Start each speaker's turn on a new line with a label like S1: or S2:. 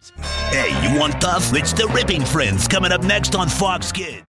S1: Hey, you want tough? It's the Ripping Friends coming up next on Fox Kids.